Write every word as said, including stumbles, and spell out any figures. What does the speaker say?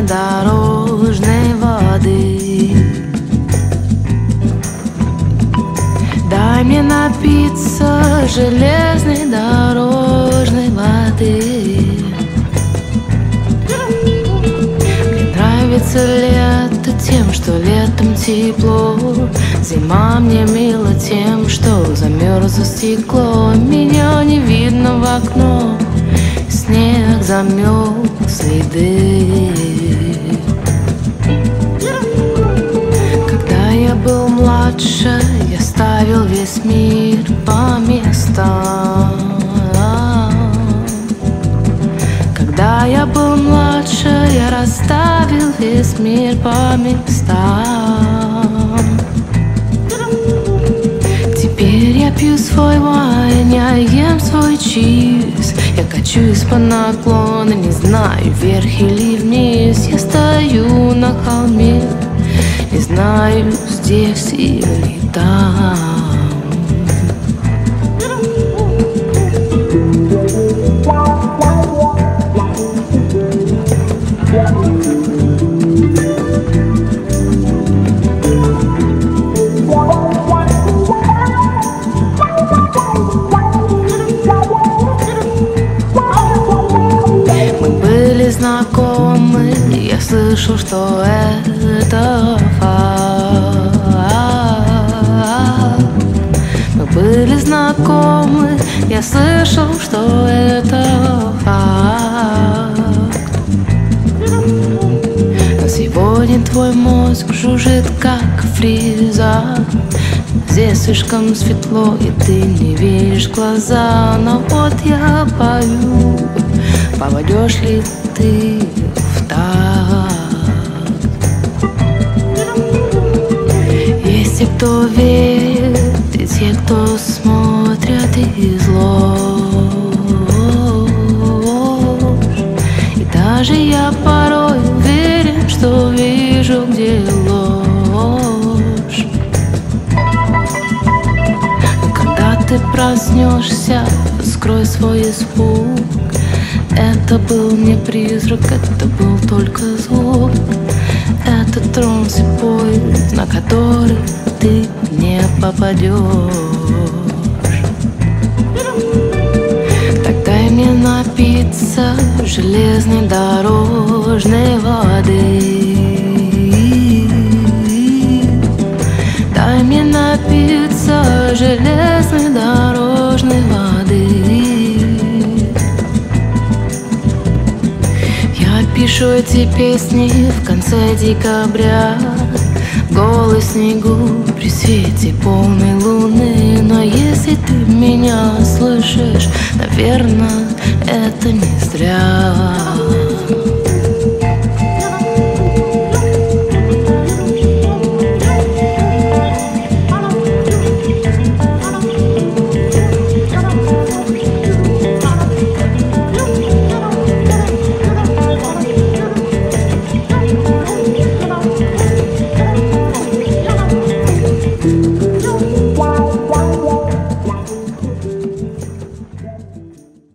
дорожной воды. Дай мне напиться железной дорожной воды. Мне нравится лето тем, что летом тепло. Зима мне мила тем, что замерзло стекло. Меня не видно в окно, снег замел следы. Когда я был младше, я ставил весь мир по местам. Когда я был младше, я расставил весь мир по местам. Теперь я пью свой вайн, я ем свой чиз. Я качусь по наклону, не знаю, вверх или вниз. Я стою на холме, не знаю, здесь или там. Знакомы, я слышу, что это факт. Мы были знакомы, я слышал, что это факт. Но сегодня твой мозг жужжит, как фреза. Здесь слишком светло, и ты не веришь в глаза. Но вот я пою, попадешь ли ты в такт? Есть те, кто верит, и те, кто смотрят из ложь. И даже я порой уверен, что вижу, где ложь. Но когда ты проснешься, скрой свой испуг. Это был не призрак, это был только звук. Это трон слепой, на который ты не попадешь. Так дай мне напиться железной дорожной воды. Дай мне напиться железной дорожной воды. Пишу эти песни в конце декабря, в голой снегу при свете полной луны. Но если ты меня слышишь, наверное, это не зря.